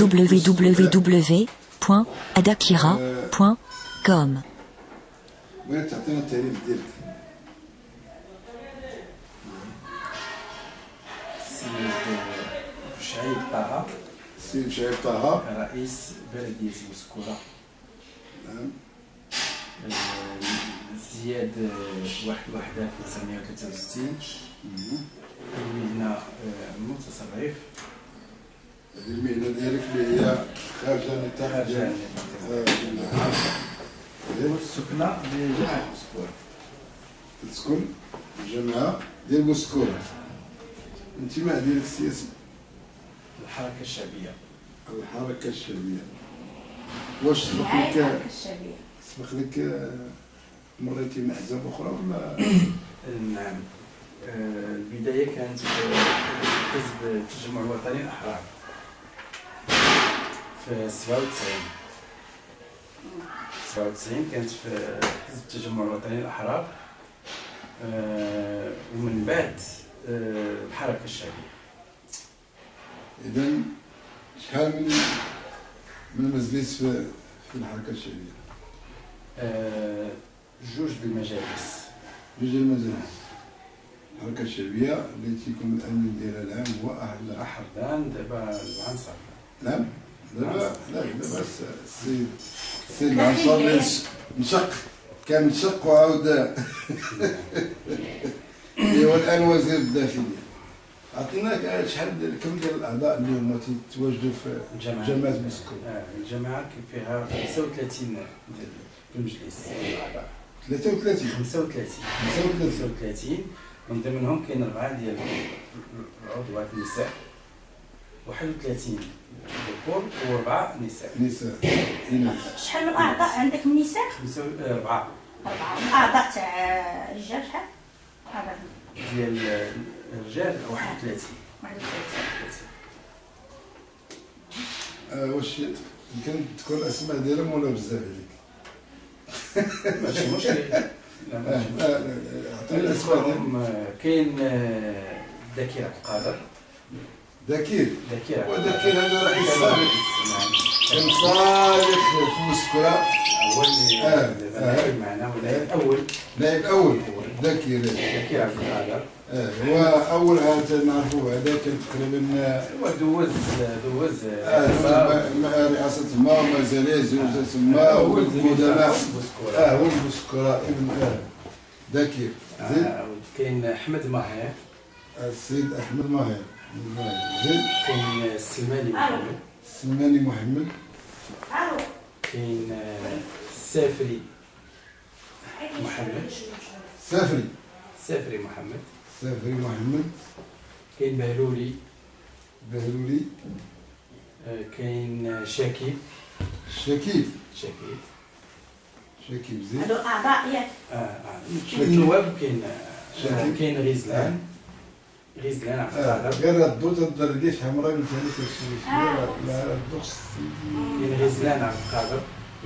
www.adakira.com. وين تعطينا التعريف ديالك؟ شعيب طه، السيد شعيب طه، رئيس بلدية مسكورة. نعم. ازدياد 1/1/1963. المهنة متصرف. هذه المهنة ديالك اللي هي خارجة نطاق ديال السكنة بجامعة مسكورة. تسكن الجامعة ديال مسكورة. الانتماء ديالك السياسي؟ الحركة الشعبية. الحركة الشعبية. واش سبق لك مريتي مع أحزاب أخرى ولا؟ نعم. البداية كانت في حزب التجمع الوطني الأحرار في 97 كانت في حزب التجمع الوطني الأحرار، ومن بعد الحركة الشعبية. إذن شحال من مجلس في الحركة الشعبية؟ 2 المجالس. 2 المجالس. الحركة الشعبية اللي تيكون الأمين ديالها العام هو أحد. دابا العنصر. نعم. دابا السيد العنصر اللي انشق، كان انشق وعاود هو الآن وزير الداخلية. عطينا شحال كم ديال الأعضاء اللي هما تيتواجدوا في جماعة مسكورة؟ الجماعة فيها 35 ديال المجلس الأعضاء. 33 35 من ضمنهم كاين 4 ديال العضوات النساء، 31 ذكور و4 نساء. شحال من أعضاء عندك من النساء؟ 4. الأعضاء تاع الرجال شحال؟ ديال الرجال 31. واش يمكن تكون الأسماء ديالهم ولا بزاف عليك؟ ماشي مشكل. عطيني الأسماء ديالهم. كاين ذكير عبد القادر. ذكير وذكير هذا رئيس سابق. كان صالح في مسكورة. هو اللي نائب معنا، نائب الأول. ذكير عبد القادر. هو أول عاد نعرفوه هذا كان تقريبا هو دوز رئاسة ما ومازال زوجة ما والمدراء. هو المسكورة ابن ذكير. كاين أحمد ماهر. السيد أحمد ماهر. كاين السلماني محمد. كاين السافري محمد. سافري محمد. كاين بهلولي. كاين شكيب زين. هادو أعضاء ياك؟ كاين نواب. كاين غزلان عبد القادر. غير الضو تدرديش حمراء قلت لك الشيء لا الضغط. كاين غزلان عبد القادر.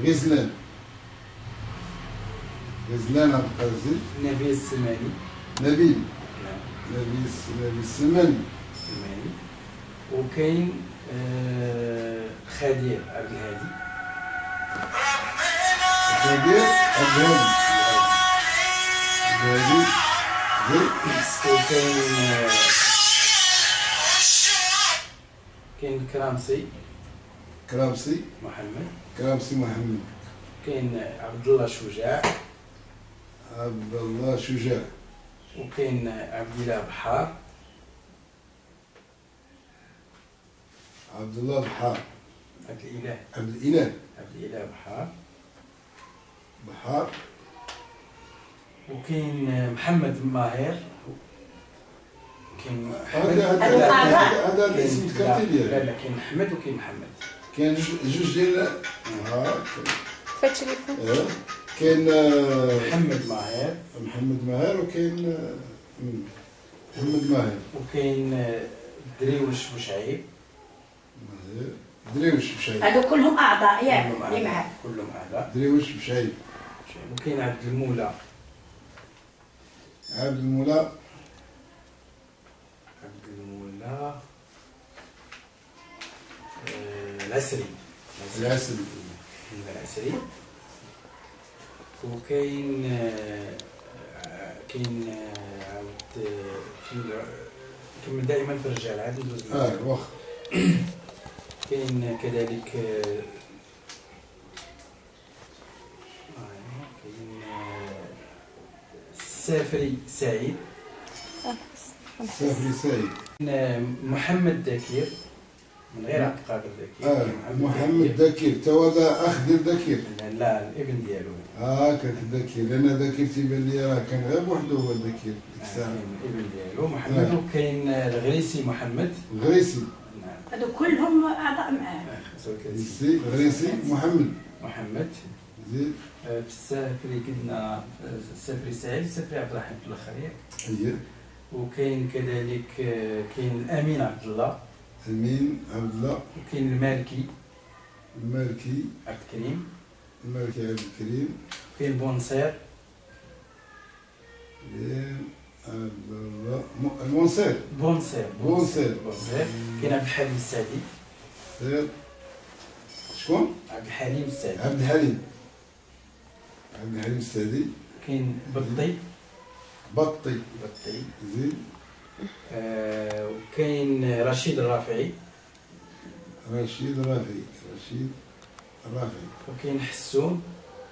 غزلان عبد القادر. نبيل السلماني. نبيل السلماني. وكاين خدير عبد الهادي. وكاين كرامسي محمد. كاين عبد الله شجاع. وكاين عبد الله بحار. عبد الإله بحار. وكاين محمد ماهر. كاين هذا الاسم تكرتي ديالو. لا كاين محمد وكاين محمد. كاين جوج ديال فالتليفون. كاين محمد ماهر وكاين محمد ماهر. وكاين دريوش بوشعيب. هادو كلهم أعضاء ياك اللي معاك؟ كلهم أعضاء. دريوش بوشعيب. وكاين عبد المولى. العسري. العسري. وكاين عاود كمل دائما في الرجال عاد ندوز. واخا. كاين كذلك السافري سعيد. محمد دكير من غير عبد القادر دكير. محمد دكير تو هذا اخ ديال دكير. لا الابن ديالو. كان دكير لان دكير تيبان لي راه كان غير بوحدو هو دكير ديك الساعه. الابن ديالو محمد. وكاين الغريسي محمد. الغريسي. هادو كلهم اعضاء معاه. الغريسي محمد. زيد. في السافري قلنا السافري سعيد، السافري عبد الرحيم في الاخر ياك. وكاين كذلك كاين الامين عبد الله. وكاين المالكي عبد الكريم. وكاين بونصير. بونصير. كاين عبد الحليم السعدي. شكون؟ عبد الحليم السعدي. عبد الحليم السعدي. كاين بطي. زين. وكاين رشيد الرافعي. وكاين حسون.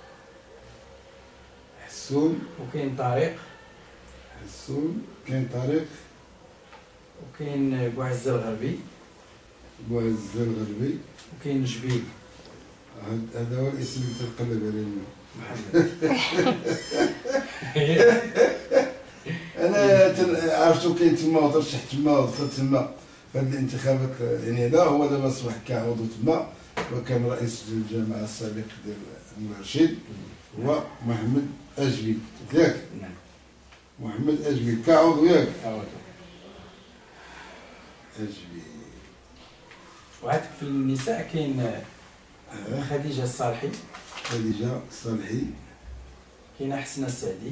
وكاين طارق. وكاين بوعز الغربي. وكاين جبيل. هذا هو الاسم اللي تنقلب عليه محمد. انا عرفتو كاين تما وترشح تما ودخل تما في هذه الانتخابات. يعني هذا هو دابا اصبح كعضو تما، وكان رئيس الجامعه السابق ديال المرشد هو محمد أجبيل ياك. نعم. محمد أجبيل كعضو ياك. أجبيل. وعاد في النساء كاين خديجه الصالحي. كاين حسنه السعدي.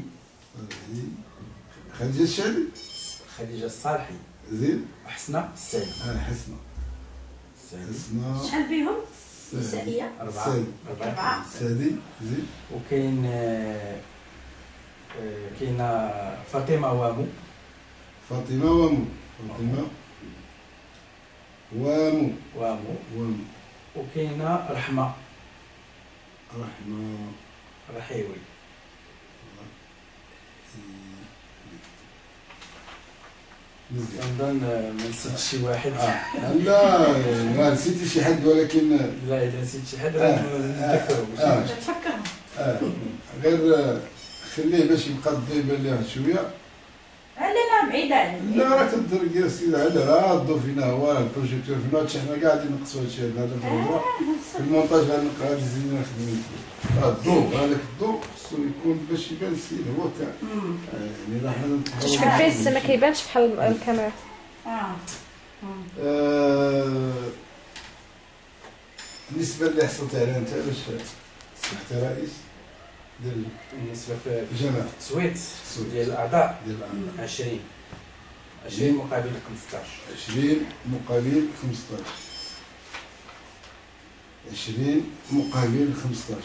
خديجه الصالحي. زين. وحسنه السعدي. حسنه. شحال بيهم؟ نسائيه. 4. سعدي. زين. وكاين فاطمه وامو. وكاين رحمه رحيوي. نظن ما نسيتش شي واحد. لا ما نسيتي شي حد، ولكن لا اذا نسيت شي حد نتذكرو. تفكرهم. غير خليه باش يبقى الضو يبان ليه شويه. علينا بعيد عليه. لا راه كدير كاع السيد على راه الضو فينا هو البروجيكتور فينا. هادشي حنا قاعدين نقصوا هادشي هذا في المونتاج. غادي نزيدو نخدمو الضو. هذاك الضو خصو يكون باش يبان السيد هو كاع. يعني راه حنا تشكل فيه السما ما كيبانش بحال الكاميرا. بالنسبه اللي حصلت عليها انت باش صبحت رئيس ديال بالنسبه في الجماعه التصويت ديال الاعضاء 20 مقابل 15. 20 مقابل 15. 20 مقابل 15.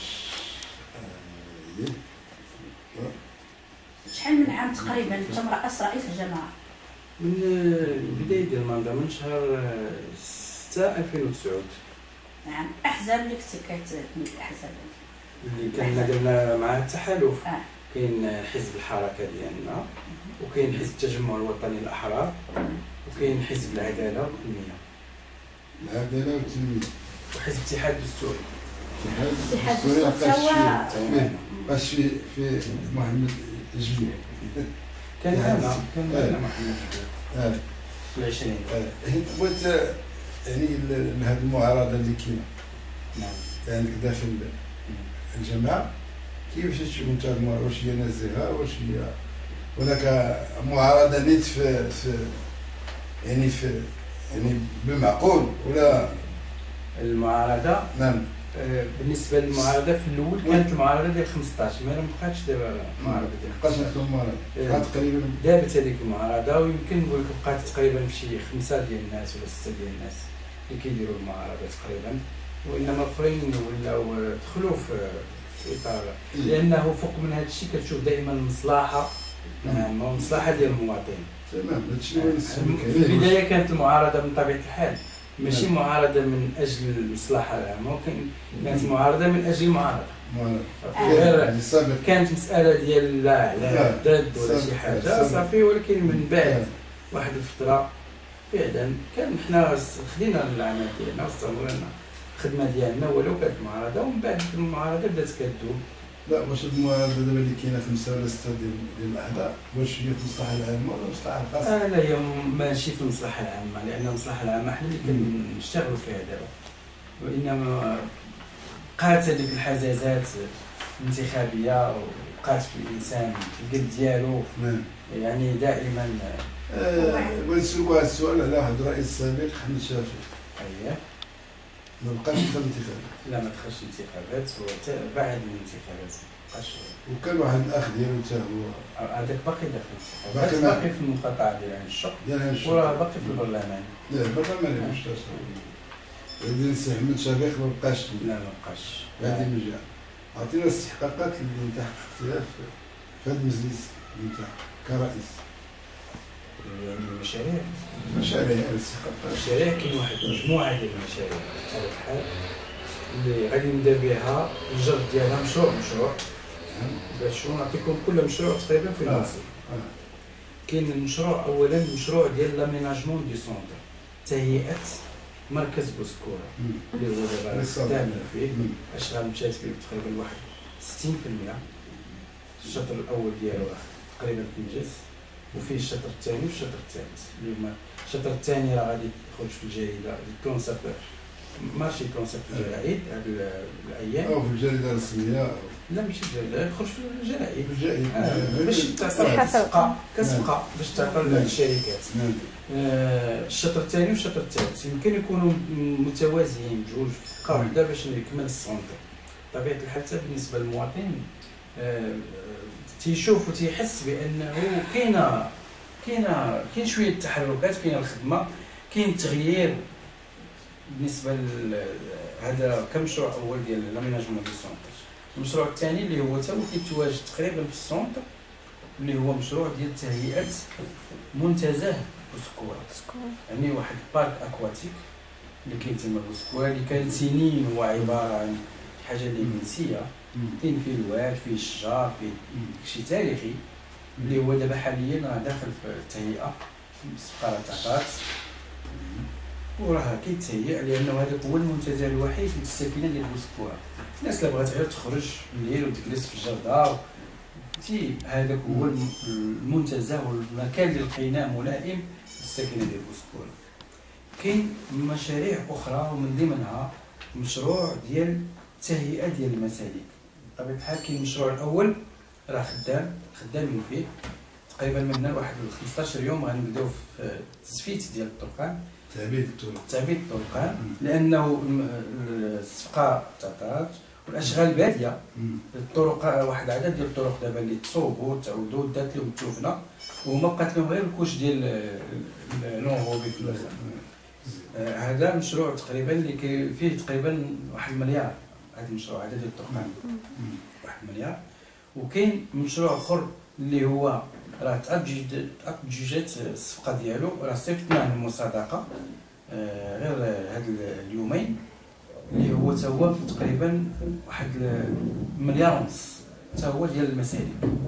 شحال من عام تقريبا انت مرأس رئيس الجماعه؟ من البدايه ديال المنظمه من شهر 6 2009. نعم. احزاب اللي كنتي كتبني الاحزاب اللي كنا درنا مع التحالف. كاين حزب الحركه ديالنا، وكاين حزب التجمع الوطني الاحرار، وكاين حزب العداله والتنميه. وحزب الاتحاد الدستوري. باش في محمد جبيل. كان انا محمد جبيل في 20. بغيت يعني هذه المعارضه اللي كاينه. نعم. يعني داخل الجماعه كيفاش تشوف انت المعارضه؟ واش هي نزيهه؟ واش هي ولا معارضه نيت في يعني بمعقول ولا المعارضه؟ نعم. بالنسبه للمعارضه في الاول كانت المعارضه ديال 15 ما بقاتش دابا المعارضه ديال 15. بقات تقريبا دابت هذيك المعارضه، ويمكن نقول لك بقات تقريبا في شي 5 ديال الناس ولا 6 ديال الناس. اللي كيديروا المعارضه تقريبا، وانما الاخرين ولاو دخلوا في اطار، لانه فوق من هذا الشيء كتشوف دائما المصلحه العامه والمصلحه ديال المواطن. تمام هادشي اللي نسميك في البدايه كانت المعارضه من طبيعه الحال ماشي معارضه من اجل المصلحه العامه، كانت معارضه من اجل المعارضه. غير كانت مساله ديال لا ضد ولا شي حاجه صافي، ولكن من بعد واحد الفتره فعلا كان حنا خدينا العمل ديالنا واستمرنا الخدمه ديالنا ولو كانت معارضه، ومن بعد المعارضه بدات كتذوب. لا واش المعارضه دابا اللي كاينه 5 ولا 6 ديال الاعضاء واش هي في المصلحه العامه ولا المصلحه الخاصه؟ لا هي ماشي في المصلحه العامه، لان المصلحه العامه حنا اللي كنشتغلوا فيها دابا، وانما بقات هذيك الحزازات الانتخابيه وبقات في الانسان في القلب ديالو يعني دائما. ونسول واحد السؤال على واحد الرئيس السابق حمد شافعي. اييه ما بقاش دخل الانتخابات. لا ما دخلش الانتخابات، هو بعد من الانتخابات ما بقاش. وكان واحد الاخ ديالو حتى هو هذاك باقي داخل الانتخابات، باقي في المقاطعه ديال عين الشق وراه باقي في البرلمان. لا البرلمان واش هذا السي حمد شافعي ما بقاش. لا ما بقاش. هذه من جهه عطينا الاستحقاقات اللي انت حققتيها في هذا المجلس نتاعك كرئيس. يعني المشاريع الاستحقاقات. المشاريع كاين واحد المجموعه ديال المشاريع بطبيعه الحال اللي غادي نبدا بها الجرد ديالها مشروع باش نعطيكم كل مشروع تقريبا في المصر. كاين المشروع اولا المشروع ديال لاميناجمون دي سونتر، تهيئه مركز بوسكوره اللي هو دابا خدامين فيه، اشغال مشات فيه تقريبا واحد 60%. الشطر الاول ديالو تقريبا كينجز، وفيه الشطر الثاني والشطر الثالث اللي هما الشطر الثاني راه غادي يخرج في الجريده الكونسيبت ماشي كونسيبت الجرائد هاد الايام او في الجريده الرسميه. لا ماشي الجريده، يخرج في الجرائد باش كتبقى باش تعطى للشركات. الشطر الثاني والشطر الثالث يمكن يكونوا متوازيين بجوج في دقه واحده باش يكمل السونتر. بطبيعه الحال بالنسبه للمواطن تيشوف وتيحس بانه كاين شويه التحركات، كاين الخدمه، كاين التغيير بالنسبه لهذا كمشروع اول ديال لاميناجمون دي سونتر. المشروع الثاني اللي هو تا هو كيتواجد تقريبا في السونتر اللي هو مشروع ديال تهيئه منتزه بوسكوره، يعني واحد البارك اكواتيك اللي كاين تما بوسكوره اللي كان سنين هو عباره عن حاجه اللي منسيه، كاين فيه الواد فيه الشجار فيه شي تاريخي اللي هو دابا حاليا راه داخل في التهيئه السفاره تعطات وراه كيتهيأ، لانه هذاك هو المنتزه الوحيد للساكنه ديال بوسكوره. الناس اللي بغات غير تخرج الليل وتجلس في الجرده هذاك هو المنتزه والمكان اللي لقيناه ملائم للساكنه ديال بوسكوره. كاين مشاريع اخرى ومن ضمنها مشروع ديال التهيئه ديال المسالك. بطبيعه الحال كاين المشروع الاول راه خدامين فيه تقريبا من هنا لواحد 15 يوم غنبداو في التسفيت ديال الطرقان، تعبيد الطرقان، لانه الصفقه تعطات والاشغال باديه. الطرق واحد العدد ديال الطرق دابا اللي تصوبوا تعودوا دات لهم التوفنه وما بقات لهم غير الكوش ديال لونغوبي في الاخر. هذا مشروع تقريبا اللي فيه تقريبا 1 مليار. هذا المشروع هذا ديال الطرقان 1 مليار. وكاين مشروع اخر اللي هو راه تأججت الصفقه ديالو، راه صيفطناه للمصادقه غير هاد اليومين، اللي هو تا هو تقريبا 1.5 مليار تا هو ديال المسالك.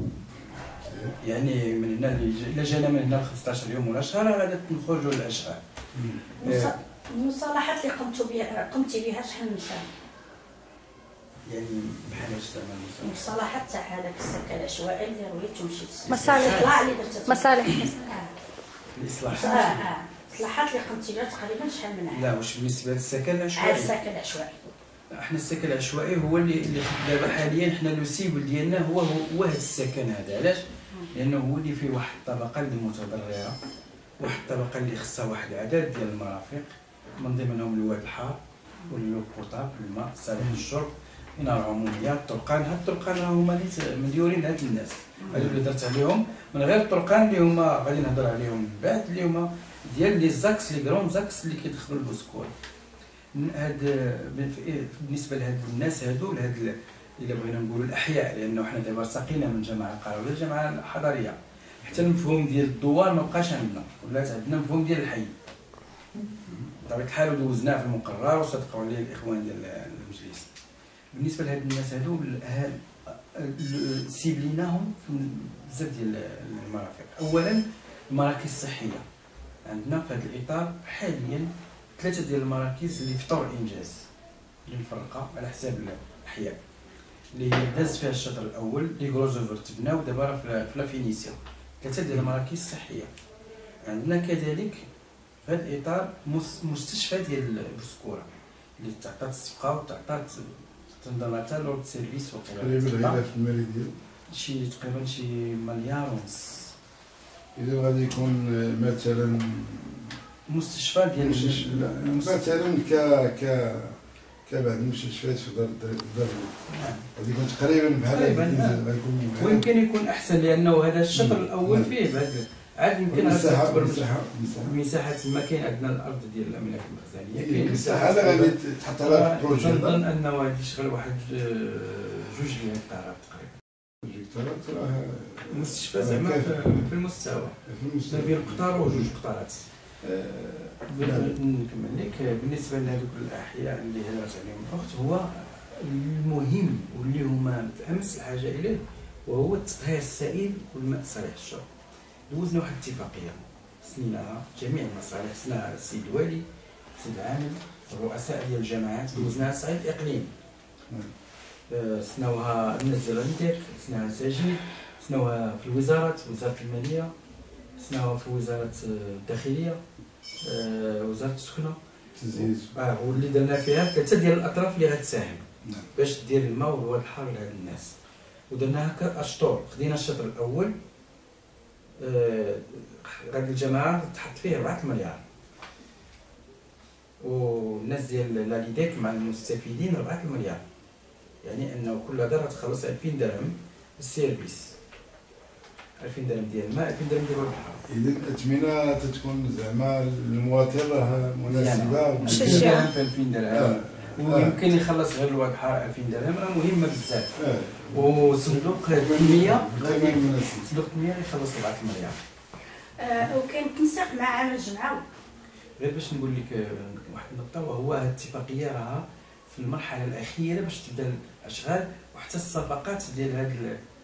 يعني من هنا الا جانا من هنا 15 يوم ولا شهر غادي نخرجوا للاشغال. المصالحات اللي قمتي بها شحال من سنه؟ يعني بحال اش زعما المصالحات تاع هذاك السكن العشوائي اللي رويتو مشيت مصالح الاصلاحات الاصلاحات اللي قمتي بها تقريبا شحال من عام؟ لا واش بالنسبه للسكن العشوائي؟ السكن العشوائي احنا السكن العشوائي هو اللي دابا حاليا حنا الوسيبل ديالنا هو هذا السكن هذا. علاش؟ لانه هو اللي فيه واحد الطبقه اللي متضرره، واحد الطبقه اللي خصها واحد العدد ديال المرافق من ضمنهم الواد الحار واللو بوطابل الماء صالح للشرب، هنا العموميه الطرقان. هاد الطرقان هما اللي مديورين لهاد الناس. هادو اللي درت عليهم من غير الطرقان اللي هما غادي نهضر عليهم من بعد، اللي هما ديال لي زاكس لي كرون زاكس اللي كيدخلوا لبوسكور. هاد بالنسبه لهاد الناس هادو لهاد الا بغينا نقولوا الاحياء، لانه حنا دابا ساقينا من الجماعه القرويه للجماعه الحضريه، حتى المفهوم ديال الدوار ما بقاش عندنا، ولات عندنا مفهوم ديال الحي بطبيعه الحال، ودوزناه في المقرر وصدقوا عليه الاخوان ديال المجلس. بالنسبه لهاد الناس هادو سيبليناهم في بزاف ديال المرافق. اولا المراكز الصحيه، عندنا في هذا الاطار حاليا 3 ديال المراكز اللي في طور الانجاز، اللي مفرقه على حساب الاحياء، اللي هي داز فيها الشطر الاول اللي غروزوفر تبناو ودابا في لا فينيسيون. 3 ديال المراكز الصحيه. عندنا كذلك في هذا الاطار مستشفى ديال بوسكوره اللي تعطات الصفقه وتعطات تنظيماتها لورد سيرفيس وقيله تقريبا هنا في المالي ديال تقريبا شي مليار ونص. اذا غادي يكون مثلا مستشفى ديال مثلا كبعض المستشفيات في دار غادي يكون تقريبا بحال هكا، ويمكن يكون احسن، لانه هذا الشطر الاول فيه بعد عاد يمكن مساحه تما. كاين عندنا الارض ديال الاملاك المخزنيه، كاين مساحه غادي تحط على البروجي. نظن انه غادي يشغل واحد 2 هكتارات تقريبا. 2 هكتارات راه مستشفى زعما في المستوى ما بين قطار و2 قطارات. نكمل لك بالنسبه لهذوك الاحياء اللي هضرت عليهم الاخت، هو المهم واللي هما في امس الحاجه اليه، وهو التطهير السائل والماء صالح للشرب. دوزنا واحد الاتفاقيه سنيناها جميع المصالح، سناها السيد الوالي، السيد العامل، الرؤساء ديال الجامعات، دوزناها صعيد الاقليم، سناوها الناس ديال الرنديك، سناها ساجيد، سناوها في الوزارات، وزاره الماليه، سناوها في وزاره الداخليه، وزاره السكنه، واللي درنا فيها 3 ديال الاطراف اللي غتساهم باش دير الماء والهواء الحار لهاد الناس. ودرناها كاشطور. خدينا الشطر الاول، غادي الجماعه تحط فيه 4 مليار، والناس ديال لاليديك مع المستفيدين 4 مليار، يعني انه كل دار تخلص 2000 درهم بالسيرفيس، 2000 درهم ديال الماء، 2000 درهم ديال البحر. اذا الاثمنه تتكون زعما المواطن راه مناسبه مشجعه في 2000 درهم، ويمكن يخلص غير الواء الحار 2000 درهم، راه مهمه بزاف. وصندوق التنميه صندوق التنميه يخلص 4 مليار. وكاين تنسيق مع عمل الجمعه. غير باش نقول لك واحد النقطه، وهو هذه الاتفاقيه راها في المرحله الاخيره باش تبدا الاشغال، وحتى الصفقات ديال هذه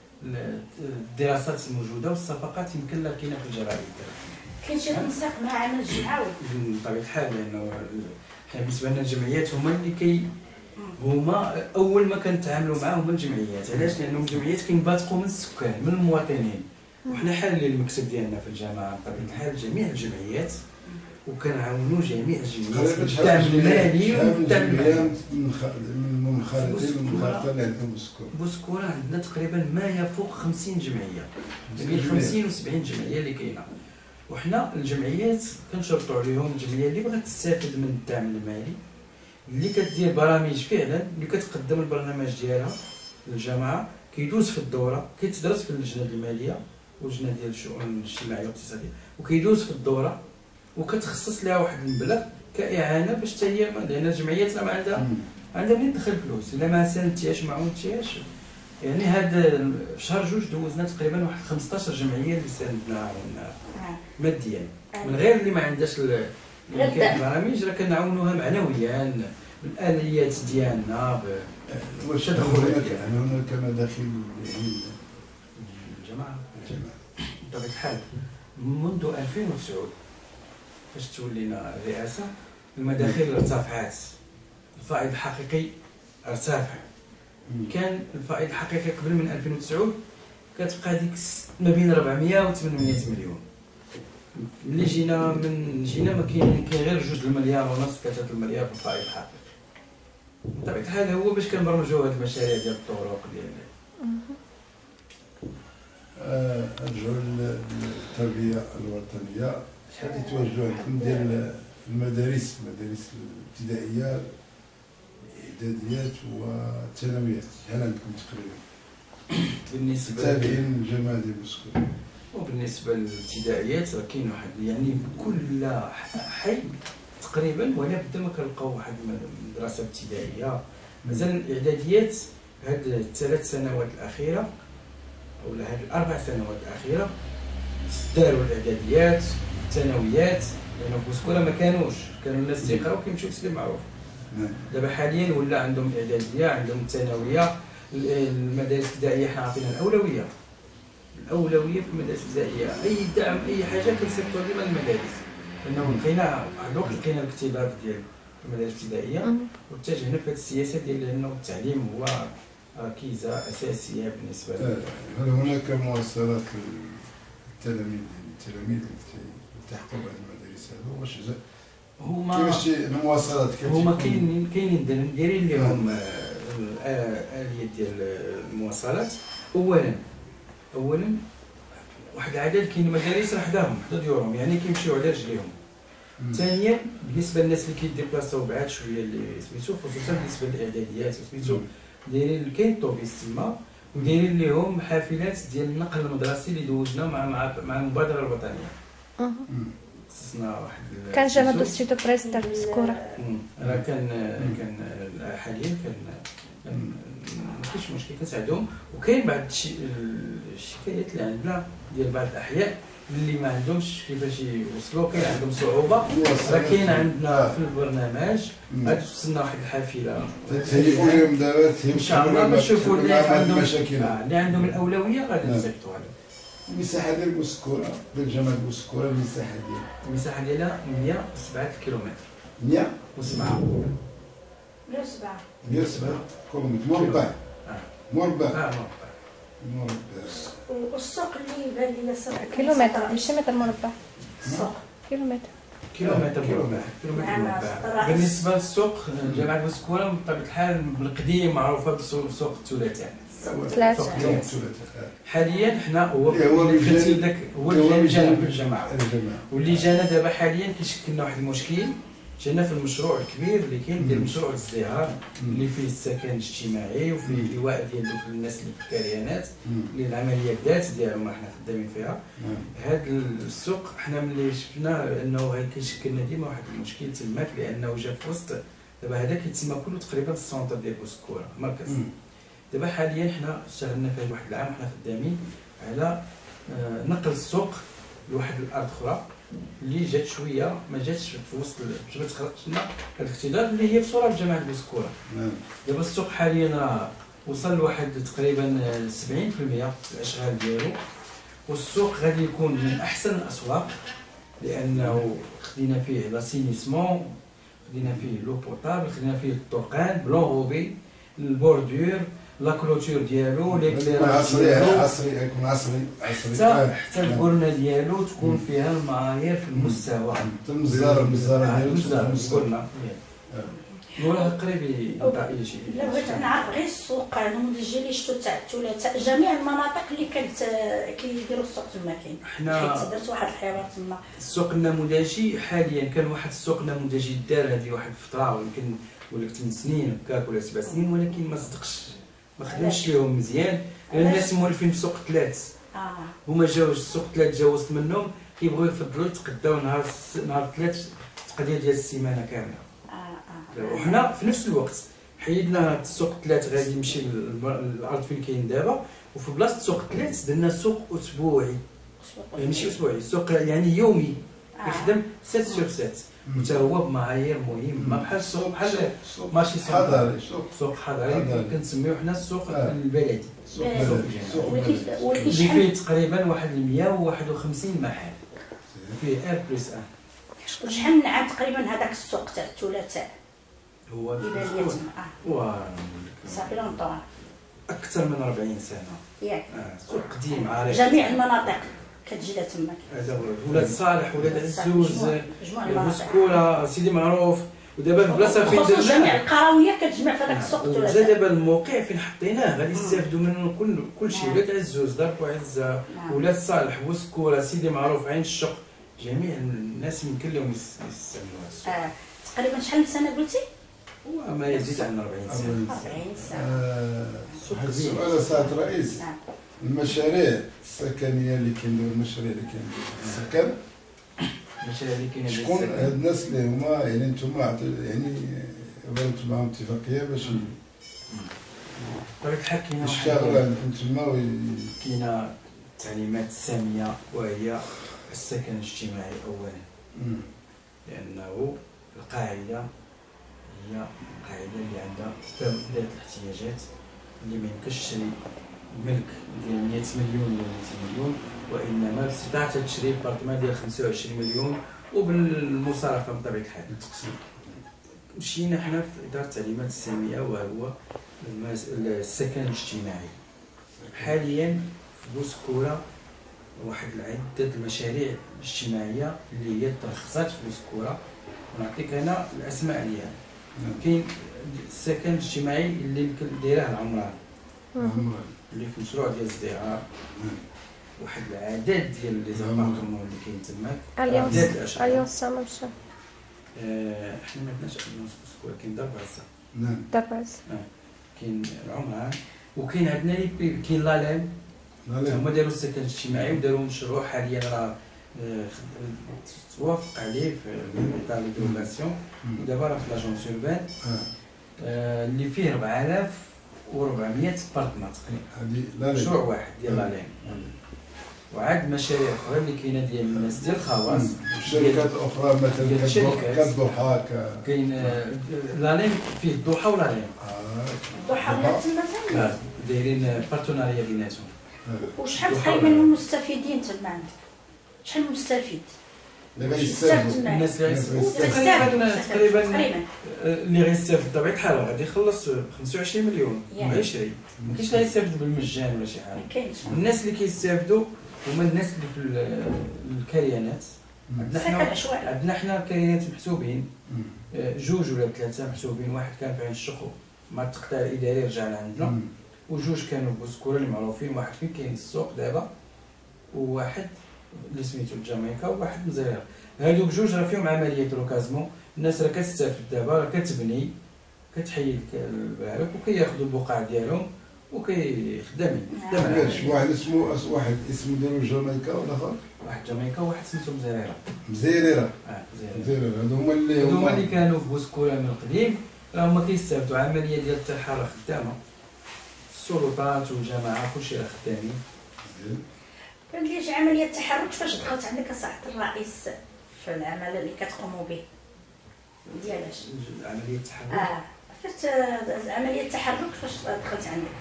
الدراسات الموجوده والصفقات يمكن لها كاينه في الجرائد. كاين شي تنسيق مع عمل الجمعه بطبيعه الحال، لانه حنا بالنسبه لنا الجمعيات هما اللي هما اول ما كنتعاملوا معاهم الجمعيات. علاش؟ لانهم الجمعيات كينبثقوا من السكان، من المواطنين، وحنا حالين المكتب ديالنا في الجامعه بطبيعه الحال جميع الجمعيات، وكنعاونوا جميع الجمعيات بالدعم المالي والدعم المالي. من المنخرطين والمنخرطين اللي عندهم بوسكوره عندنا تقريبا ما يفوق 50 جمعيه، بين 50 و 70 جمعيه اللي كاينه. وحنا الجمعيات كنشرطوا عليهم الجمعيه اللي بغات تستافد من الدعم المالي، اللي كدير برامج فعلا، اللي كتقدم البرنامج ديالها للجامعه، كيدوز في الدوره، كيتدرس في اللجنه الماليه واللجنه ديال الشؤون الاجتماعيه والاقتصاديه، وكيدوز في الدوره وكتخصص لها واحد المبلغ كاعانه باش حتى هي، لان الجمعيات ما عندها منين تدخل فلوس الا ما ساندتيهاش ما عاونتيهاش. يعني هذا في شهر 2 دوزنا تقريبا واحد 15 جمعيه اللي ساندناها ماديا، من غير اللي ما عندهاش البرامج، راه كنعاونوها معنويا بالاليات ديالنا والتدخلات ديالنا هنا كمداخل الجماعه. بطبيعه الحال منذ 2009 فاش تولينا الرئاسه المداخل ارتفعت، الفائض الحقيقي ارتفع. كان الفائض الحقيقي قبل من 2009 كتبقى ديك ما بين 400 و 800 مليون. ملي جينا ما كاين غير 2 مليار ونص 3 المليار في الفائض الحقيقي. بطبيعه الحال هو باش كنبرمجوا هاد المشاريع ديال الطرق ديال نرجعوا للتربيه الوطنيه. شحال كيتواجدوا عندكم ديال المدارس الابتدائيه الاعداديات والثانويات؟ شحال عندكم تقريبا؟ بالنسبه تابعين للجامعه ديال بوسكوره. وبالنسبه للابتدائيات راه كاين واحد يعني كل حي تقريبا ولا بدا ما كنلقاو واحد المدرسه ابتدائيه. مازال الاعداديات هاد الثلاث سنوات الاخيره ولا هاد الاربع سنوات الاخيره داروا الاعداديات الثانويات، لان في بوسكوره ما كانوا الناس تيقراو كيمشيو للسلم معروف. دابا حاليا ولا عندهم الاعداديه، عندهم الثانويه، المدارس الابتدائيه حنا عطينا الاولويه في المدارس الابتدائيه. اي دعم اي حاجه كنسيبطوا ديما المدارس، لانه لقينا واحد الوقت لقينا الاكتظاظ ديال المدارس الابتدائيه واتجهنا في هذه السياسه ديال انه التعليم هو ركيزه اساسيه بالنسبه هل هناك مواصلات للتلاميذ اللي التحقوا بهذه المدارس هذو؟ واش هما كيفاش المواصلات هما كاينين دايرين لهم الاليه ديال المواصلات. اولا واحد العدد كاين المدارس راه حداهم حدا ديورهم، يعني كيمشيو على رجليهم. ثانيا بالنسبه للناس اللي كيديبلاصاو بعاد شويه اللي سميتو، خصوصا بالنسبه للاعداديات سميتو دايرين كاين طوبيس تما ودايرين لهم حافلات ديال النقل المدرسي اللي دوزنا مع المبادره الوطنيه. خصنا واحد كان جا دوسيتو بريزيدنت بوسكوره. راه كان حاليا كان ما فيش مشكل كنساعدهم. وكاين بعض الشكايات اللي عندنا ديال بعض الاحياء اللي ما عندهمش كيفاش يوصلوا، كاين عندهم صعوبه. راه كاين عندنا في البرنامج غادي توصلنا واحد الحافله تهيئوا لهم دابا ان شاء الله باش نشوفوا اللي عندهم المشاكل اللي عندهم الاولويه غادي نصيفطوا لهم. المساحه ديال بوسكوره ديال جامعه بوسكوره المساحه ديالها 107 كيلومتر. 107 كيلومتر مربع. والسوق اللي بان لي صراحه كيلومتر ماشي متر مربع. السوق كيلومتر مربع. بالنسبه للسوق جامعه بوسكوره بطبيعه الحال بالقديم معروفه بسوق الثلاثاء. حاليا حنا هو اللي جانا في الجامعه واللي جانا دابا حاليا كيشكل لنا واحد المشكل. جانا في المشروع الكبير اللي كاين ديال مشروع الازدهار اللي فيه السكن الاجتماعي وفيه الايواء ديال دوك الناس اللي في الكريانات اللي العمليه بدات ديالهم حنا خدامين فيها. هذا السوق حنا ملي شفنا انه كيشكل لنا ديما واحد المشكل تماك، لانه جا في وسط دابا هذا كيتسمى كله تقريبا السونتر ديال بوسكوره مركز. دابا حاليا حنا اشتغلنا فيه واحد العام حنا خدامين على نقل السوق لواحد الارض اخرى اللي جات شويه ما جاتش في وسط باش ما تخرجش لنا هذا الاختلاف اللي هي في صوره في جامعه بوسكوره. دابا السوق حاليا راه وصل لواحد تقريبا 70% الاشغال ديالو، والسوق غادي يكون من احسن الاسواق لانه خدينا فيه لاسينيسمون، خدينا فيه لو بوطابل، خدينا فيه الطرقان بلون روبي، البوردور، لا كلوتور ديالو، ليكليراج ديالو يكون عصري حتى البرنه ديالو تكون فيها المعايير في المستوى. حتى المزاره ديالو ولا قريب يعطي اي شيء. لا بغيت نعرف غير السوق النموذج اللي شفتو تاع الثلاثاء جميع المناطق اللي كانت كيديروا السوق تما كاين. حنا درت واحد الحوار تما. السوق النموذجي حاليا كان واحد السوق نموذجي دار هذه واحد الفتره يمكن ولا 8 سنين هكاك ولا 7 سنين، ولكن ما صدقش ما خدمش ليهم مزيان لان الناس مولفين في سوق 3. هما جاو السوق 3 جا وسط منهم كيبغيو يفضلوا يتقداو نهار 3 التقديه ديال السيمانه كامله. وحنا في نفس الوقت حيدنا السوق 3 غادي يمشي للارض فين كاين دابا، وفي بلاصه سوق 3 درنا سوق اسبوعي ماشي اسبوعي، السوق يعني يومي يخدم 7 sur 7 حتى هو بمعايير مهمه بحال السوق بحال ماشي سوق حضري كنسميوه حنا السوق البلدي. اللي فيه تقريبا واحد 151 محل فيه R+1. وشحال من عام تقريبا هذاك السوق تاع الثلاثاء هو صافي لونطون اكثر من 40 سنه ياك. سوق قديم عارف جميع المناطق كتجي لها تما. هذا ولاد صالح ولاد عزوز بوسكوره سيدي معروف. ودابا البلاصه فين درنا جميع القرويه كتجمع في هذاك السوق الثلاثاء. دابا الموقع فين حطيناه غادي يستافدوا منه كل شيء. ولاد عزوز دار بوعزه ولاد صالح بوسكوره سيدي معروف عين الشق جميع الناس يمكن لهم يستعملوا السوق. تقريبا شحال من سنه قلتي؟ هو ما يزيد عن 40 سنه. 40 سنه. السؤال سعاده الرئيس المشاريع السكنيه اللي كنديروا، المشاريع اللي كنديروا السكن، المشاريع اللي كاينه ديال شكون السكن. هاد الناس اللي هما يعني نتوما يعني عملتوا معاهم اتفاقيه باش بطبيعة الحال كاينه يشتغلوا واحد عندكم تما كاينه التعليمات الساميه، وهي السكن الاجتماعي اولا، لانه القاعده هي قاعده اللي عندها ذات الاحتياجات، اللي ما يمكنش تشري ملك ديال 100 مليون ولا 200 مليون، وانما استطاعت تشري بارتمان ديال 25 مليون وبالمصارفه بطبيعه الحال. مشينا حنا في اداره التعليمات الساميه، وهو السكن الاجتماعي. حاليا في بوسكوره واحد عده المشاريع الاجتماعيه اللي هي ترخصات في بوسكوره، ونعطيك انا الاسماء ديالها. كاين السكن الاجتماعي اللي دايره العمران، اللي في مشروع ديال الازدهار، واحد العدد ديال لي زابارتمون اللي كاين تماك، عدد الاشخاص. اليونس ما مشى. احنا ما عندناش اليونس بوسكوره، كاين دار بعزه. نعم داباز. كاين العمران، وكاين عندنا لي بريفي، كاين لالام، هما داروا السكن الاجتماعي وداروا مشروع حاليا راه توافق عليه في الميتال ديفلوباسيون، ودابا راه في لاجونس اوربان اللي فيه 4400 ابارتمان تقريبا، مشروع واحد ديال لالام. وعاد مشاريع اخرى اللي كاينه ديال الناس ديال الخواص، شركات اخرى مثلا كالضحى كاين لالام فيه الضحى ولالام. الضحى ولا تما دايرين بارتناريا بيناتهم. وشحال تقريبا من المستفيدين تما عندك؟ شحال المستفيد؟ اللي غيستافدوا الناس اللي غيستافدوا تقريبا اللي غيستافد بطبيعه الحال غادي يخلص 25 مليون ما يشري، ما كاينش اللي غيستافد بالمجان ولا شي حاجه. الناس اللي كيستافدوا هما الناس اللي في الكيانات. عندنا حنا الكيانات محسوبين، جوج ولا ثلاثه محسوبين، واحد كان في عين الشخو مع التقطيع الاداري رجع لعندنا، وجوج كانوا بوسكوره اللي معروفين، واحد فين كاين السوق دابا، وواحد اللي سميتو جامايكا، وواحد مزير. هادو بجوج راه فيهم عمليه روكازمون، الناس راه كتستافد دابا، راه كتبني، كتحيد البارك وكياخذوا البقع ديالهم وكيخدمين. واحد اسمه ديالو جامايكا ولا اخر؟ واحد جامايكا وواحد سميتو مزيريره. مزيريره. مزيريره. هادو هما اللي كانوا في بوسكوره من القديم، راه هما كيستافدوا. عمليه ديال التحرر خدامه، السلطات والجماعه كلشي راه خدامين. كان لي عمليه التحرك كيفاش دخلت عندك سعاده الرئيس في العمل اللي كتقوموا به ديالاش؟ عمليه التحرك كيفاش عمليه التحرك كيفاش دخلت عندك؟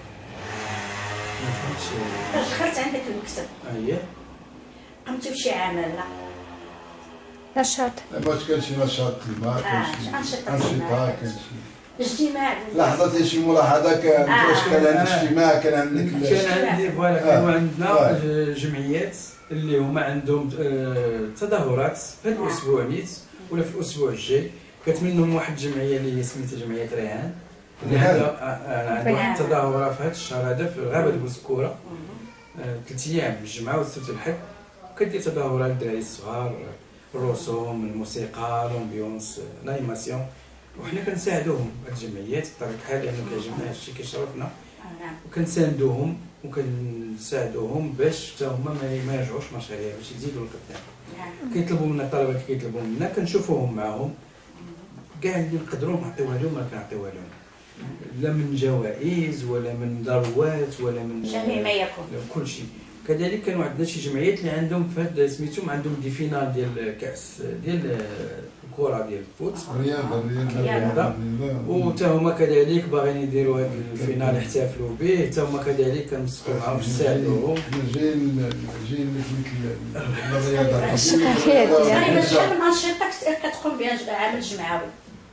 ما فهمتش. كيفاش دخلت عندك المكتب؟ اييه قمتي بشي عمل؟ لا نشاط. ما كانش شي نشاط تما، كان شي انشطه، كان شي اجتماع. لحظه شي ملاحظه، واش كان عندك اجتماع؟ كان عندك كان عندي فوالا كانوا عندنا جمعيات اللي هما عندهم تظاهرات في هذا الاسبوع نيت ولا في الاسبوع الجاي. كانت منهم واحد الجمعيه اللي هي سميتها جمعيه ريهان، اللي عندها واحد التظاهره في هذا الشهر هذا في غابه بوسكوره 3 ايام، الجمعه والسبت والحد، كدير تظاهرات للدراري الصغار، الرسوم، الموسيقى، لومبيونس، لانيماسيون، وحنا كنساعدوهم هاد الجمعيات بطبيعه الحال لانه كيعجبنا هاد الشيء كيشرفنا، وكنساندوهم وكنساعدوهم باش حتى هما ما يرجعوش مشاريع، باش يزيدوا لقدام. كيطلبوا منا الطلبه اللي كيطلبوا منا كنشوفوهم معاهم، كاع اللي نقدروا نعطيوها لهم ما كنعطيوها لهم، لا من جوائز ولا من ضروات ولا من جميع ما يكون كل شيء. كذلك كانوا عندنا شي جمعيات اللي عندهم في هذا سميتهم عندهم دي فينال ديال كاس ديال الكره ديال الفوت، الرياضه، وتا هما كذلك باغيين يديروا هذا الفينال يحتفلوا به، تا هما كذلك كنمسكوا معاهم باش نساعدوهم. حنا جايين مثل الرياضه. تقريبا شحال من انشطه كتقوم بها عمل جمعوي؟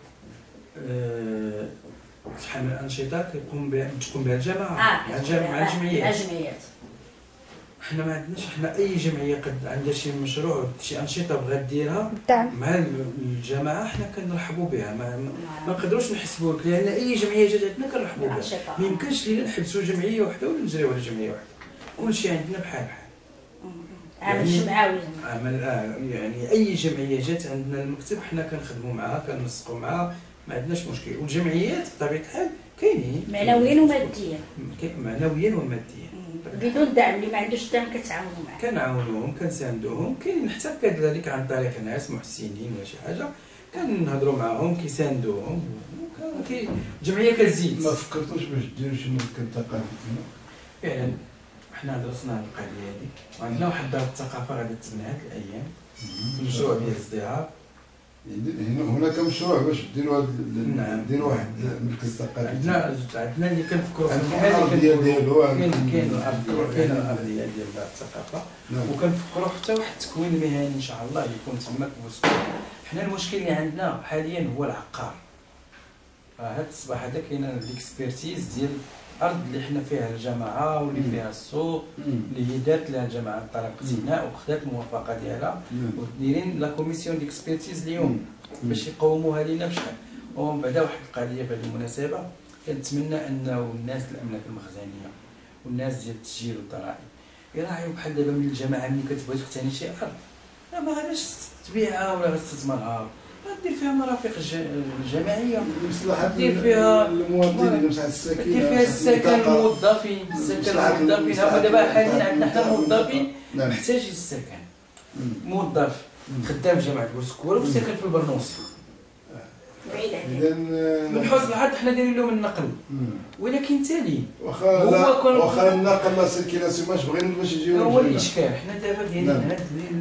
شحال من انشطه تقوم بها الجماعه مع الجمعيات. حنا ما عندناش، حنا اي جمعيه قد عندها شي مشروع شي انشطه بغات ديرها مع الجماعه حنا كنرحبوا بها، ما نقدروش نحسبوا لك، لان اي جمعيه جات عندنا كنرحبوا بها. ما يمكنش لينا نحبسوا جمعيه واحده ولا نجريو على جمعيه واحده، كلشي عندنا بحال عمل جمعوي. يعني اي جمعيه جات عندنا المكتب حنا كنخدموا معها كننسقوا معها، ما عندناش مشكل. والجمعيات بطبيعه الحال كاينين معنويا وماديا. معنويا وماديا بطبيعه بدون دعم اللي ما عندوش دعم كتعاونوا معاه. كنعاونوهم كنساندوهم، كاين حتى كذلك عن طريق ناس محسنين ولا شي حاجه كنهضروا معاهم كيساندوهم، الجمعيه كتزيد. ما فكرتوش باش ديروا شي مركز ثقافي هنا؟ فعلا حنا درسنا هذه القضيه هذه، وعندنا واحد دار الثقافه غادي تبنى هذه الايام، مشروع ديال الازدهار. هناك مشروع باش ديروا نعم. ديروا واحد مركز ثقافي. عندنا اللي كنفكروا في الارضيه ديالو، كاين الارضيه ديال دار الثقافه، وكنفكروا حتى واحد التكوين مهني ان شاء الله يكون تما في بوسكور. حنا المشكل اللي عندنا حاليا هو العقار. هاد الصباح هذا كاينه الاكسبيرتيز ديال الارض اللي حنا فيها الجماعه واللي فيها السوق اللي هي دارت لها الجماعه بطريقه اقتناء وخدات الموافقه ديالها، ودايرين لا كوميسيون ديكسبيرتيز اليوم باش يقوموها لينا بشحال. ومن بعد واحد القضيه بهذه المناسبه كنتمنى انه الناس الاملاك المخزنيه والناس ديال التسجيل والضرائب يراعيو بحال دابا من الجماعه ملي كتبغي تقتني شي ارض ما غاديش تبيعها ولا غتستثمرها، دير فيها مرافق الجماعيه، دير فيها المواطنين، مصلحه الساكنه، دير فيها السكن الموظفين، السكن الموظفين. هما دابا حاليا عندنا حنا الموظفين محتاجين السكن. موظف خدام في جامعه بوسكور وساكن في البرنوس بعيد عليه. من حسن الحظ حنا دايرين لهم النقل، ولكن تالي واخا النقل لا سيركيلاسيون ماش بغينا باش يجيو هو الاشكال. حنا دابا دايرين هاد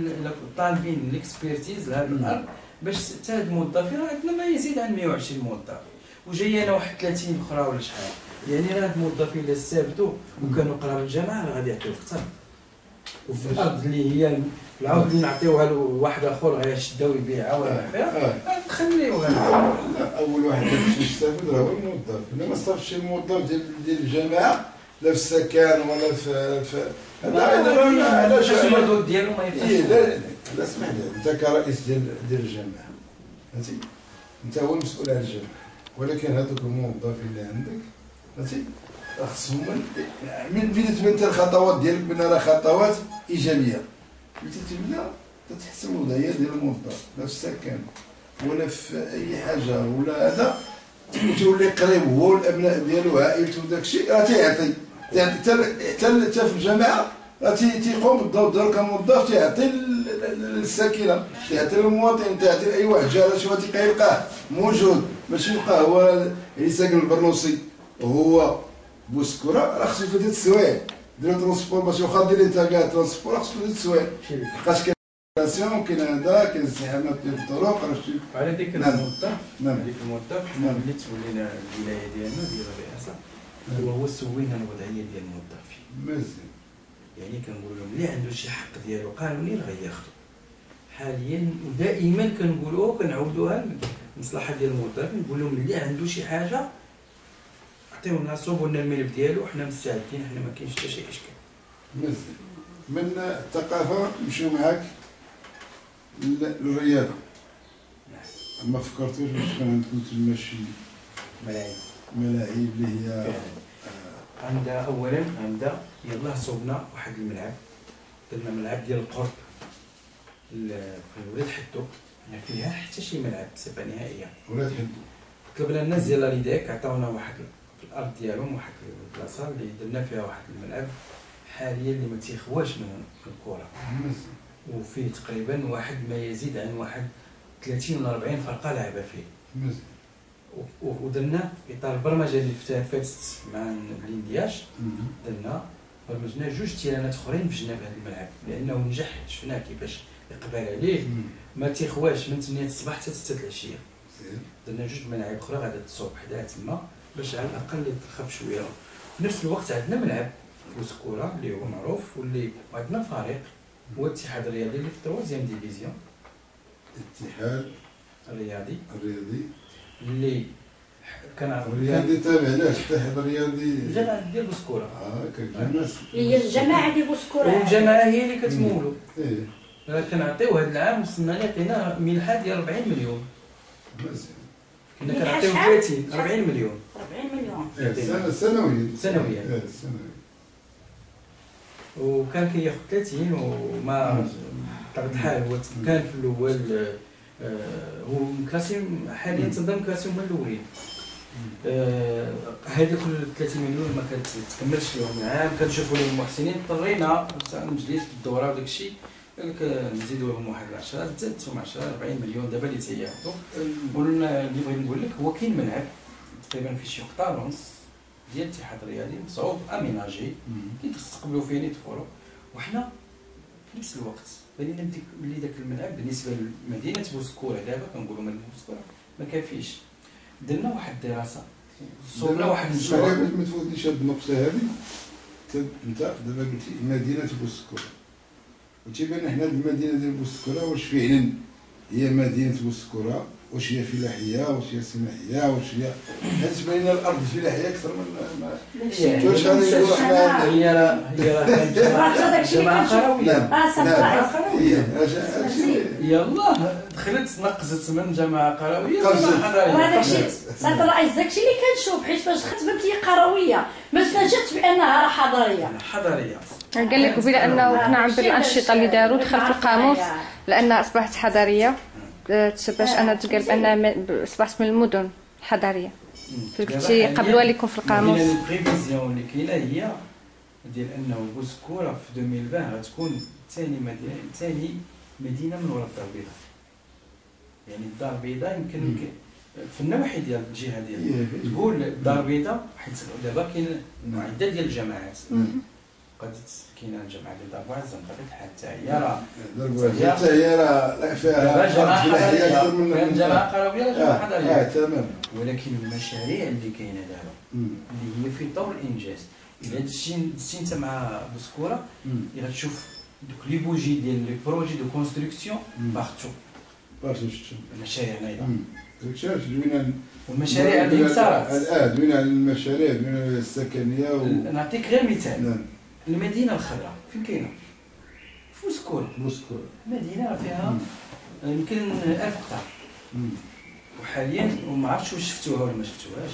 طالبين الاكسبيرتيز لهاد الارض باش حتى هاد الموظفين راه عندنا ما يزيد عن 120 موظف، وجاينا واحد 30 اخرى ولا شحال. يعني راه الموظفين اللي استافدوا وكانوا قراب الجامعه راه غادي يعطيو اكثر، وفي الارض اللي هي العاود اللي نعطيوها لواحد اخر غيشدها ويبيعها ولا فيها نخليوها. اول واحد باش يستافد راه هو الموظف. الا ما استافدش الموظف ديال الجامعه لا في السكن ولا في هذا المردود ديالو ما يبقاش. لا اسمح لي، انت كرئيس ديال الجامعه فهمتي، انت هو المسؤول على الجامعه، ولكن هذوك الموظفين اللي عندك فهمتي خصهم من بديت انت الخطوات ديالك بان راه خطوات ايجابيه، بديتي تبدا تتحسن الوضعيه ديال الموظف لا في السكن ولا في اي حاجه ولا هذا، تولي قريب هو والابناء ديالو عائلته وداك الشيء راه تيعطي حتى في الجامعه راه تيقوم بالدور كموظف، تيعطي الساكنه، تيعطي المواطن، تيعطي اي واحد جا شي واحد كيلقاه موجود، ماشي يبقى هو اللي ساكن البرنوسي وهو بوسكوره. راه خصو يفوت السوايع ديال ترونسبور باش واخا دير انت كاع ترونسبور خصو يفوت السوايع، بقاش كاين هذا كاين ازدحامات ديال الطرق. على ديك الموظف ديك الموظف حنا ملي تولينا الولايه ديالنا ديال الرئاسه هو سوينا الوضعيه ديال الموظفين مزيان. يعني كنقول لهم اللي عنده شي حق ديالو قانوني راه غياخذو حاليا، ودائما كنقولوها وكنعاودوها المصلحه ديال الموظف، نقول لهم اللي عنده شي حاجه عطيونا صوبوا لنا الملف ديالو، حنا مستعدين، حنا ما كاينش حتى شي اشكال. مزيان. من الثقافه نمشيو معاك للرياضه. ما فكرتوش باش كان عندكم تما شي ملاعب اللي هي عندها اولا عندها يلاه صوبنا واحد الملعب، درنا ملعب ديال القرب في ولاد حدو، ما فيها حتى شي ملعب بصفه نهائيه. ولاد حدو طلبنا الناس ديال ليديك عطاونا واحد في الارض ديالهم واحد البلاصه اللي درنا فيها واحد الملعب حاليا اللي ما تيخواش من الكره، وفيه تقريبا واحد ما يزيد عن واحد 30 ولا 40 فرقه لعبه فيه. مزيان. ودرنا في اطار البرمجه اللي فاتت مع بليندياش، درنا برمجنا جوج تيرانات اخرين في جناب هذا الملعب لانه نجح، شفنا كيفاش اقبال عليه ما تيخواش من 8 الصباح حتى 6 العشيه. درنا جوج ملاعب اخرى غادا تصوب حداها تما باش على الاقل يترخف شويه. في نفس الوقت عندنا ملعب في وسكوره اللي هو معروف، واللي عندنا فريق هو الاتحاد الرياضي اللي في 3 ديفيزيون. الاتحاد الرياضي اللي الرياضي تابع له الاتحاد الرياضي الجماعه ديال بوسكوره. كنجمع هي الجماعه ديال بوسكوره، والجماعه هي اللي كتمولو. كنعطيو هذا العام وصلنا لقينا منحه ديال 40 مليون. مزيان. كنا كنعطيو 30 40 مليون. 40 مليون سنويا. وكان كياخذ 30 وما بطبيعه الحال هو كان في الاول هو مكاسم حاليا تنظن مكاسم هما الاولين هذوك 30 مليون ما كتكملش لهم العام، كنشوفوا لهم المحسنين اضطرينا نجلس في الدوره وداك الشيء نزيدوا لهم واحد 10 زادتهم 10 40 مليون دابا اللي تياخذوا. واللي بغيت نقول لك هو كاين ملعب تقريبا في شي قطار ونص ديال الاتحاد الرياضي مصعوب اميناجي كيتستقبلوا فيه يتفوروا، وحنا في نفس الوقت بانينا بلي داك الملعب بالنسبه لمدينه بوسكوره دابا كنقولوا مدينه بوسكوره ما كافيش. درنا واحد الدراسه صوبنا واحد المشروع. ما تفوتنيش هاد النقطه هذه. انت دابا قلتي مدينه بوسكوره، وتيبان حنا المدينه ديال بوسكوره واش فعلا هي مدينه بوسكوره، واش هي فلاحيه، واش هي سماحيه، واش هي حيت تبان لنا الارض فلاحيه اكثر من واش غادي نقولوا حنا هي راه جماعه قرويه. يلاه دخلت نقزت من جماعه قرويه لجماعه حضاريه. وهذاك الشيء سيد الرئيس داك الشيء اللي كنشوف، حيت فاش دخلت بنت هي قرويه ما تفاجأت بانها راه حضاريه. حضاريه قال لك قبيله انه كنعم بالانشطه اللي داروا دخل في القاموس لان اصبحت حضاريه، باش انا تقال بان اصبحت من المدن الحضاريه. فهمتي قبلوها لكم في القاموس. البريفيزيون اللي كاينه هي ديال انه بوسكوره في 2020 غتكون ثاني مدينه من وراء الدار البيضاء. يعني الدار البيضاء يمكن في النواحي ديال الجهه ديال تقول الدار البيضاء، حيت دابا كاين عده ديال الجماعات. قد كاينه الجماعه ديال دار بوعز بطبيعه الحال حتى هي راه حتى هي راه فيها جماعه اكثر من جماعه قرويه جماعه حضاريه. تمام. ولكن المشاريع اللي كاينه دابا اللي هي في طور الانجاز، الا دزتي انت مع بوسكوره غتشوف دوك لي بوجي ديال لي بروجي دو كونستركسيون بارتو المشاريع نايضه. داكشي علاش دوينا والمشاريع اللي صارت دوينا على المشاريع، دوينا على السكنيه نعطيك غير مثال. المدينه الخضراء فين كاينه؟ في بوسكوره. المدينه راه فيها يمكن 1000 قطار. وحاليا وما عرفتش واش شفتوها ولا ما شفتوهاش.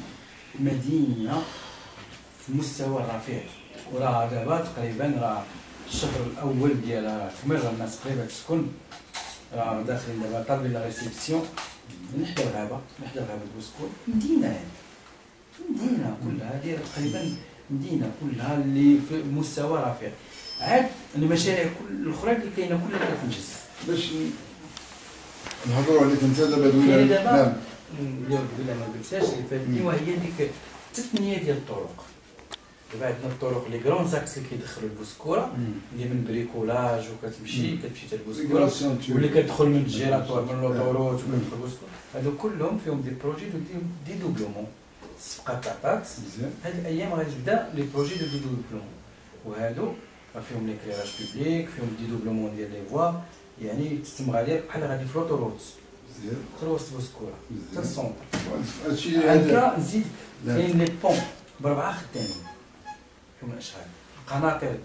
مدينه في المستوى الرفيع، وراه دابا تقريبا راه الشهر الاول ديالها راه كمل، راه الناس تقريبا تسكن، راه داخلين دابا طالبين لا ريسبسيون. نحدا الغابه بوسكور، مدينه كلها ديال تقريبا مدينه كلها اللي في مستوى رفيع. عاد المشاريع كل الاخرى اللي كاينه كلها كتنجز. باش نهضروا عليك انت دابا دوينا. نعم بلا ما قلتهاش اللي فاتني، وهي ديك التثنيه ديال الطرق. دابا عندنا الطرق لي كرون زاكس اللي كيدخلوا لبوسكوره اللي من بريكولاج وكتمشي حتى لبوسكوره، واللي كتدخل من الجيراتوار من لوطوروت وكتدخل لبوسكوره. هادو كلهم فيهم دي بروجي دي دوبلومون. الصفقه تعطات هاد الايام غادي تبدا لي بروجي دو دوبلومون، وهادو راه فيهم ليكليراج بوبليك، فيهم دي دوبلومون ديال لي فوا. يعني تتم غادي بحال غادي في لوطوروت في وسط بوسكوره حتى السونتر. هكا نزيد كاين لي بون بربعه خدامين فيهم الاشغال، قناطر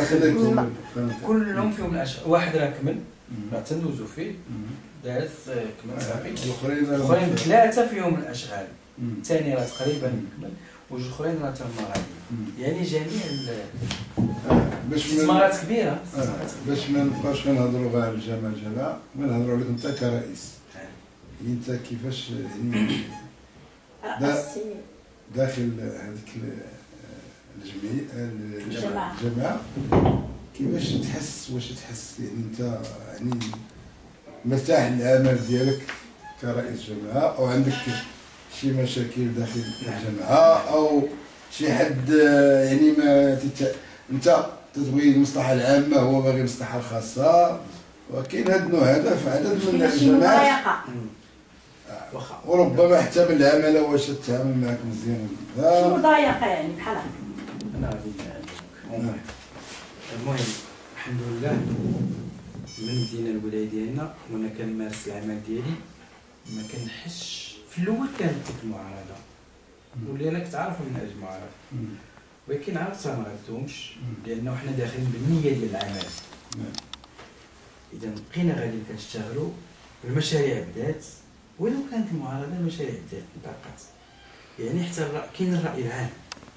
كلهم فيهم الاشغال. واحد راه كمل راه تندوزو فيه داز كمل صافي. الاخرين ثلاثه فيهم الاشغال، الثاني راه تقريبا كمل، وجوج اخرين راه تما غادي. يعني جميع استثمارات كبيره. باش ما نبقاوش كنهضروا غير على الجماعه، نهضروا عليك انت كرئيس. انت كيفاش يعني داخل هذيك الجماعه كيفاش تحس؟ واش تحس يعني انت يعني مرتاح للعمل ديالك كرئيس جماعه، او عندك شي مشاكل داخل الجماعه، او شي حد يعني ما انت تبغي المصلحه العامه هو باغي المصلحه الخاصه؟ وكاين هذا النوع هذا في عدد من الجماعات، وربما حتى بالعمل واش تتعامل معك مزيان ولا شنو ضايقه يعني بحال هكا. انا غادي نعلمك. المهم الحمد لله من بدينا الولايه ديالنا وانا كنمارس العمل ديالي ما كنحسش. في الاول كانت ديك المعارضه واللي انا كنت عارف من اجل المعارضه، ولكن عرفت ما غادومش لانه حنا داخلين بالنيه ديال العمل. اذا بقينا غادي كنشتغلوا المشاريع بدات، ولو كانت المعارضه المشاريع بدات بطاقات. يعني حتى كاين الراي العام،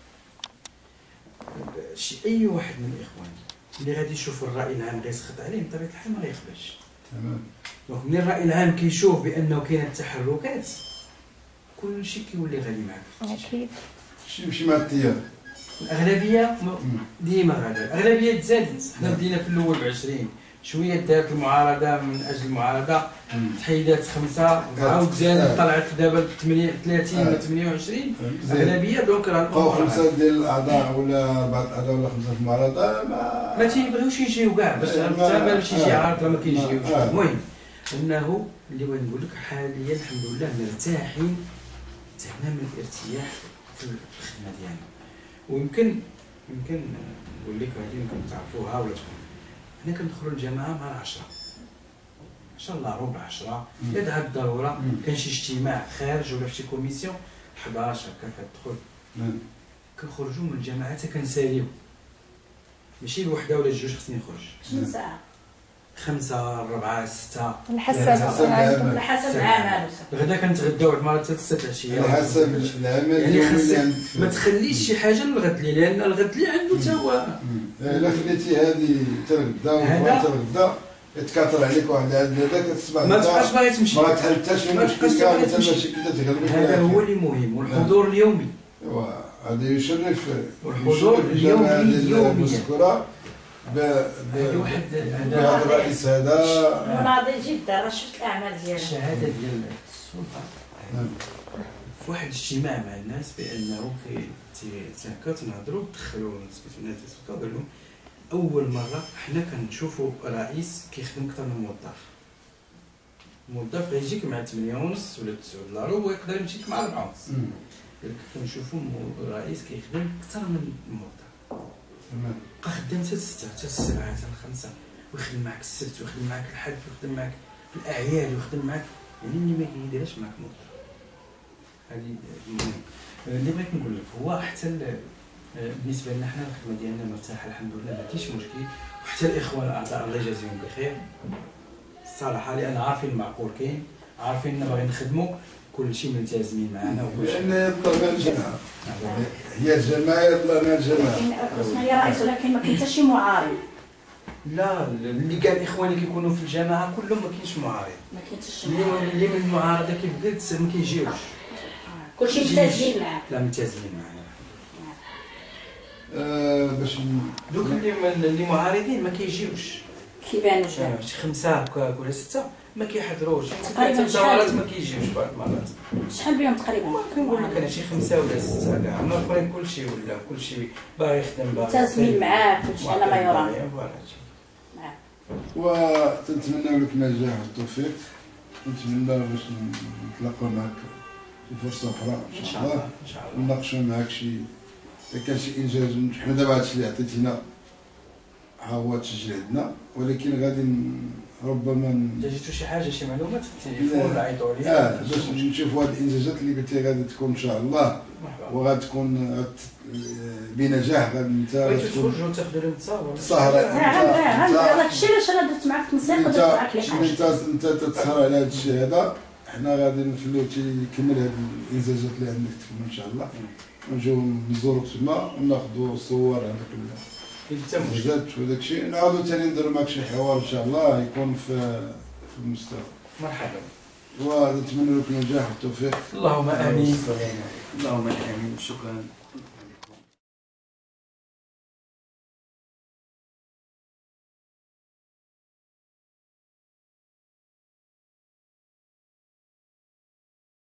شي اي واحد من الاخوان اللي غادي يشوف الراي العام غيسخط عليه بطبيعه الحال ما غيقبلش. تمام. دونك ملي الراي العام كيشوف بانه كاينه التحركات كلشي كيولي غالي معاك. اكيد يمشي مع التيار. الاغلبيه ديما غادا، الاغلبيه تزادت. حنا بدينا في الاول ب20 شويه دارت المعارضه من اجل المعارضه تحيدات 5 عاود زادت طلعت دابا 30 ولا 28 اغلبيه. دونك راه بقاو 5 ديال الاعضاء ولا 4 اعضاء ولا 5 في المعارضه ما تيبغيوش يجيو كاع باش باش يجي عارض راه ما كيجيوش. المهم انه اللي بغيت نقول لك حاليا الحمد لله مرتاحين تمام الارتياح في الخدمه ديالنا. ويمكن نقول لك هذه يمكن تعرفوها ولا تكون حنا كندخلوا الجماعه مع 10 الا ربع 10 اذا هاد الضروره كان شي اجتماع خارج ولا في شي كوميسيون 11 هكا كتدخل كنخرجوا من الجماعه حتى كنساليو ماشي الوحده ولا الجوج خصني نخرج. شنو ساعه؟ 5 4 6 على حسب على حسب العمل. غدا كنتغداو بعد مرات حتى 6 العشيه على حسب العمل. يعني خاصك ما تخليش شي حاجه للغد لي، لان الغد لي عنده حتى هو. الا خليتي هذه حتى الغدا حتى الغدا يتكاثر عليك واحد هذاك تصبح ما تبقاش باغي تمشي، ما تحلتاش المشكل كامل حتى المشاكل تغلبك. هذا هو اللي مهم. والحضور اليومي هذا يشرف. والحضور اليومي المذكوره بهذا الرئيس هذا مناضل جدا. راه شفت الاعمال ديالو. الشهاده ديال السلطه في واحد الاجتماع مع الناس بانه هكا تنهضروا دخلوا نسبه الناس السلطه قال لهم اول مره حنا كنشوفوا رئيس كيخدم اكثر من موظف غيجيك مع 8:30 ولا 9 ويقدر يمشيك مع 4:30. كنشوفوا رئيس كيخدم اكثر من موظف بقى خدام حتى 6 حتى 7 حتى 5 ويخدم معك السبت ويخدم معك الحد ويخدم معك في الاعياد ويخدم معك يعني اللي ما كيديرش معك موظف. هذه المهم اللي بغيت نقول لك هو حتى بالنسبه لنا حنا الخدمه ديالنا مرتاحه الحمد لله ما كاينش مشكل. وحتى الاخوان الاعضاء الله يجازيهم بخير الصراحه لان عارفين المعقول كاين عارفين اننا باغيين نخدموا كلشي ملتزمين معنا وكلشي. لان يطلبنا الجماعه هي الجماعه يطلبنا الجماعه. اسمح لي رئيس ولكن ما كاين حتى شي معارض. لا اللي كاع الاخوان اللي كيكونوا في الجماعه كلهم ما كاينش معارض. ما كاينش شي معارض. اللي من المعارضه كيف قلت ما كيجيوش. كلشي ملتزمين معاك. لا ملتزمين معنا. باش دوك اللي معارضين ما كيجيوش. كيبانوا جا. شي 5 هكاك ولا 6 ما كيحضروش. تقريبا الدورات ما كيجيوش بعض المرات. شحال بهم تقريبا؟ كنقول لك انا شي 5 ولا 6 كاع. اما الاخرين كلشي ولا كلشي باغي يخدم باغي ملتزمين معاك كلشي على ما يرام. وتنتمنى لك النجاح والتوفيق. نتمنى باش نتلاقاو معك في فرصه اخرى ان شاء الله ونناقشوا معك شي اذا كان شي انجاز. حنا دابا هادشي اللي عطيتينا ها هو تسجل عندنا ولكن غادي ربما جاتو شي حاجه شي معلومات في التليفون عيطوا لي باش نشوفوا هاد الانجازات اللي قلتي غادي تكون ان شاء الله وغادي تكون بنجاح. غادي انت تخرجوا وتاخذوا الانتصار السهره. هذاك الشيء علاش انا درت معاك تنسيق ودرت معاك لقاء. انت تتسهر على هذا الشيء هذا. حنا غادي نخليو تيكمل هاد الانجازات اللي عندك تكمل ان شاء الله ونجيو نزوروك تما وناخذوا صور هذاك الانجازات وداك الشيء. نعاودوا ثاني نديروا معك شي حوار ان شاء الله يكون في المستقبل. مرحبا ونتمنى لك النجاح والتوفيق. اللهم امين. اللهم امين. شكرا.